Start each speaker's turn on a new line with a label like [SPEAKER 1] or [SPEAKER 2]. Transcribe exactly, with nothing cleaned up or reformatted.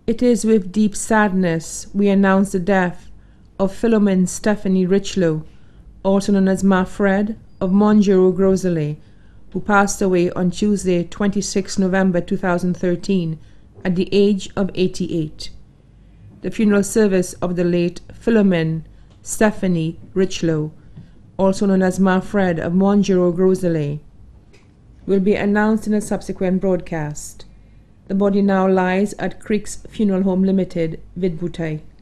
[SPEAKER 1] It is with deep sadness we announce the death of Philomene Stephanie Richelieu, also known as Ma Fred, of Montgeroux-Groseillers, who passed away on Tuesday, the twenty-sixth of November two thousand thirteen, at the age of eighty-eight. The funeral service of the late Philomene Stephanie Richelieu, also known as Ma Fred of Montgeroux-Groseillers, will be announced in a subsequent broadcast. The body now lies at Creeks Funeral Home Limited, Vide Bouteille.